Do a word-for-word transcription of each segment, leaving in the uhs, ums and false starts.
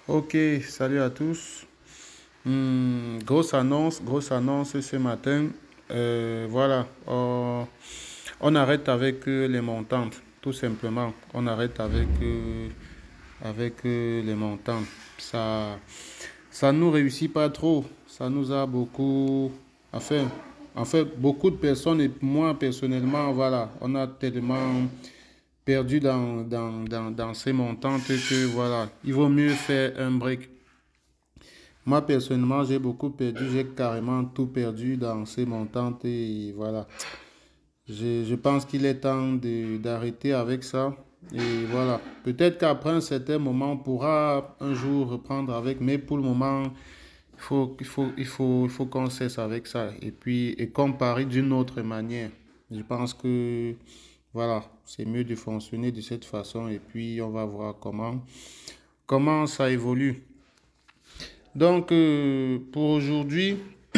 Ok, salut à tous. Hmm, grosse annonce, grosse annonce ce matin. Euh, voilà, on, on arrête avec euh, les montantes, tout simplement. On arrête avec, euh, avec euh, les montantes. Ça, ça nous réussit pas trop. Ça nous a beaucoup, enfin, en fait, beaucoup de personnes et moi personnellement, voilà, on a tellement perdu dans, dans, dans, dans ces montantes que voilà, il vaut mieux faire un break. Moi, personnellement, j'ai beaucoup perdu. J'ai carrément tout perdu dans ces montantes. Et voilà. Je, je pense qu'il est temps de- d'arrêter avec ça. Et voilà. Peut-être qu'après un certain moment, on pourra un jour reprendre avec. Mais pour le moment, il faut, il faut, il faut, il faut qu'on cesse avec ça. Et puis, et comparer d'une autre manière. Je pense que, voilà, c'est mieux de fonctionner de cette façon. Et puis, on va voir comment, comment ça évolue. Donc, euh, pour aujourd'hui,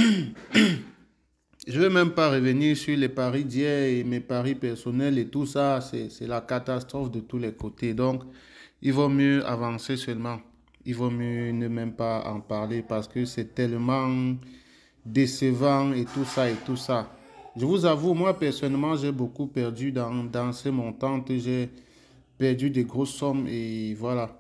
je ne vais même pas revenir sur les paris d'hier et mes paris personnels et tout ça. C'est, c'est la catastrophe de tous les côtés. Donc, il vaut mieux avancer seulement. Il vaut mieux ne même pas en parler parce que c'est tellement décevant et tout ça et tout ça. Je vous avoue, moi personnellement, j'ai beaucoup perdu dans, dans ces montants. J'ai perdu des grosses sommes et voilà.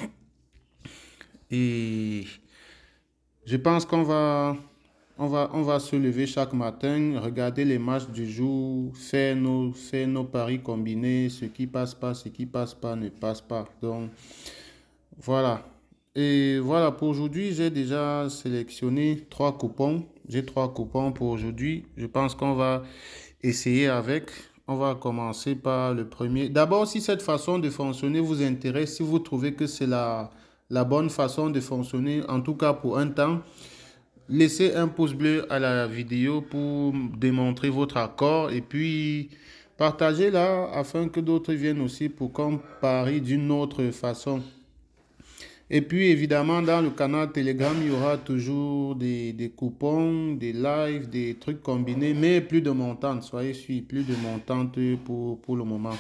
Et je pense qu'on va, on va, on va se lever chaque matin, regarder les matchs du jour, faire nos, faire nos paris combinés, ce qui passe pas, ce qui passe pas, ne passe pas. Donc, voilà. Et voilà, pour aujourd'hui, j'ai déjà sélectionné trois coupons. J'ai trois coupons pour aujourd'hui. Je pense qu'on va essayer avec. On va commencer par le premier. D'abord, si cette façon de fonctionner vous intéresse, si vous trouvez que c'est la, la bonne façon de fonctionner, en tout cas pour un temps, laissez un pouce bleu à la vidéo pour démontrer votre accord et puis partagez-la afin que d'autres viennent aussi pour qu'on parie d'une autre façon. Et puis évidemment, dans le canal Telegram, il y aura toujours des, des coupons, des lives, des trucs combinés, mais plus de montantes. Soyez sûr, plus de montantes pour, pour le moment.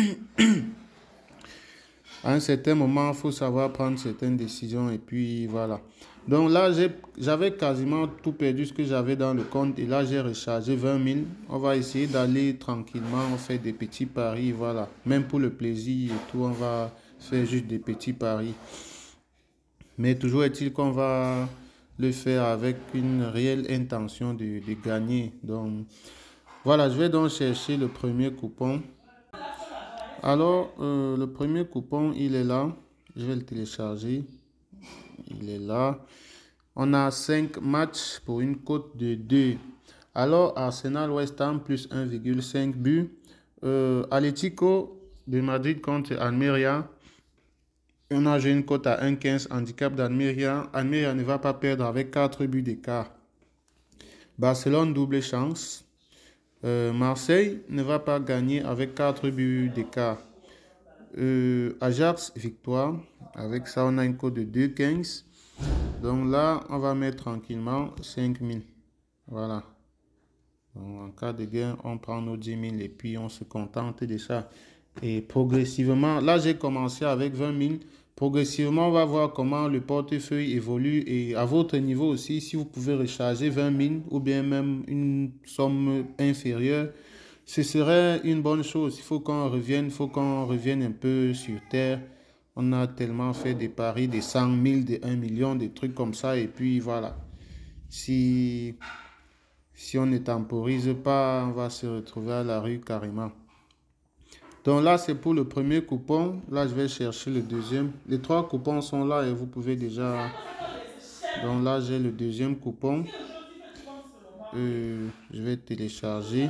À un certain moment, il faut savoir prendre certaines décisions et puis voilà. Donc là, j'ai- j'avais quasiment tout perdu ce que j'avais dans le compte et là, j'ai rechargé vingt mille. On va essayer d'aller tranquillement, on fait des petits paris, voilà. Même pour le plaisir et tout, on va faire juste des petits paris. Mais toujours est-il qu'on va le faire avec une réelle intention de, de gagner. Donc voilà, je vais donc chercher le premier coupon. Alors, euh, le premier coupon, il est là. Je vais le télécharger. Il est là. On a cinq matchs pour une cote de deux. Alors, Arsenal West Ham plus un virgule cinq but. Euh, Atlético de Madrid contre Almeria. On a joué une cote à un virgule quinze. Handicap d'Almeria. Almeria ne va pas perdre avec quatre buts d'écart. Barcelone double chance. Euh, Marseille ne va pas gagner avec quatre buts d'écart. Euh, Ajax, victoire. Avec ça, on a une cote de deux virgule quinze. Donc là, on va mettre tranquillement cinq mille. Voilà. Donc, en cas de gain, on prend nos dix mille et puis on se contente de ça. Et progressivement, là, j'ai commencé avec vingt mille. Progressivement, on va voir comment le portefeuille évolue et à votre niveau aussi, si vous pouvez recharger vingt mille ou bien même une somme inférieure, ce serait une bonne chose. Il faut qu'on revienne, il faut qu'on revienne un peu sur terre. On a tellement fait des paris, des cent mille, des un million, des trucs comme ça. Et puis voilà. Si, si on ne temporise pas, on va se retrouver à la rue carrément. Donc là, c'est pour le premier coupon. Là, je vais chercher le deuxième. Les trois coupons sont là et vous pouvez déjà... Donc là, j'ai le deuxième coupon. Euh, je vais télécharger.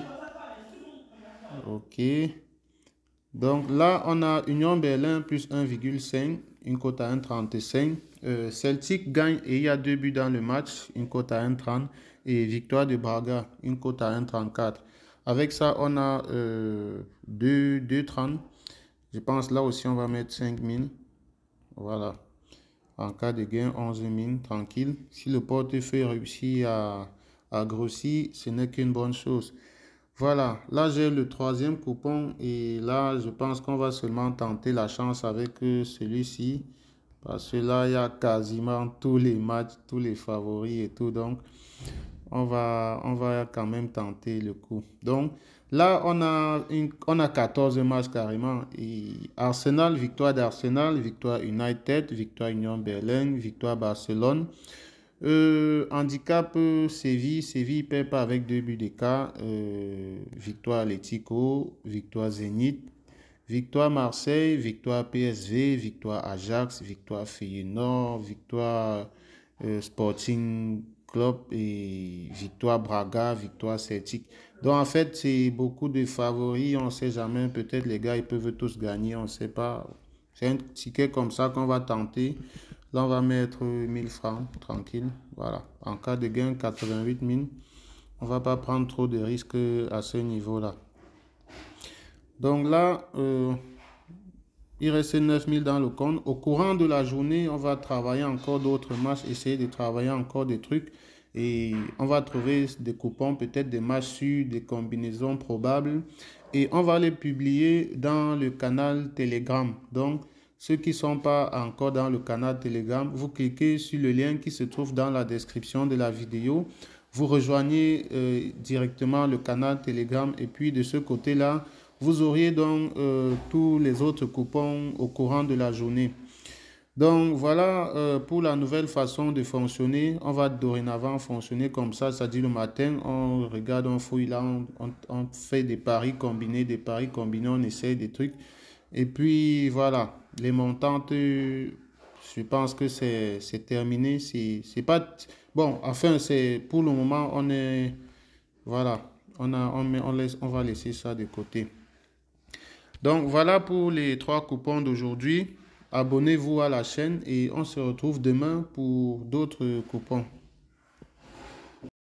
OK. Donc là, on a Union Berlin plus un virgule cinq, une cote à un virgule trente-cinq. Euh, Celtic gagne et il y a deux buts dans le match, une cote à un virgule trente. Et victoire de Braga, une cote à un virgule trente-quatre. Avec ça, on a euh, deux virgule trente. Je pense là aussi, on va mettre cinq mille. Voilà. En cas de gain, onze mille, tranquille. Si le portefeuille réussit à, à grossir, ce n'est qu'une bonne chose. Voilà, là j'ai le troisième coupon et là je pense qu'on va seulement tenter la chance avec euh, celui-ci. Parce que là, il y a quasiment tous les matchs, tous les favoris et tout. Donc, on va, on va quand même tenter le coup. Donc, là, on a, une, on a quatorze matchs carrément. Et Arsenal, victoire d'Arsenal, victoire United, victoire Union Berlin, victoire Barcelone. Euh, handicap euh, Séville, Séville perd pas avec deux buts d'écart. Euh, victoire Atlético, victoire Zénith, victoire Marseille, victoire P S V, victoire Ajax, victoire Feyenoord, victoire euh, Sporting Club et victoire Braga, victoire Celtic. Donc en fait, c'est beaucoup de favoris, on ne sait jamais, peut-être les gars, ils peuvent tous gagner, on ne sait pas. C'est un ticket comme ça qu'on va tenter. Là, on va mettre mille francs, tranquille. Voilà. En cas de gain, quatre-vingt-huit mille. On ne va pas prendre trop de risques à ce niveau-là. Donc là, euh, il reste neuf mille dans le compte. Au courant de la journée, on va travailler encore d'autres matchs, essayer de travailler encore des trucs. Et on va trouver des coupons, peut-être des matchs sûrs, des combinaisons probables. Et on va les publier dans le canal Telegram. Donc, ceux qui ne sont pas encore dans le canal Telegram, vous cliquez sur le lien qui se trouve dans la description de la vidéo. Vous rejoignez euh, directement le canal Telegram et puis de ce côté-là, vous auriez donc euh, tous les autres coupons au courant de la journée. Donc voilà euh, pour la nouvelle façon de fonctionner. On va dorénavant fonctionner comme ça, c'est-à-dire le matin, on regarde, on fouille là, on, on, on fait des paris combinés, des paris combinés, on essaye des trucs. Et puis voilà, les montantes, je pense que c'est terminé. C'est pas bon, enfin, c'est pour le moment, on est voilà, on, a, on, met, on, laisse, on va laisser ça de côté. Donc voilà pour les trois coupons d'aujourd'hui. Abonnez-vous à la chaîne et on se retrouve demain pour d'autres coupons.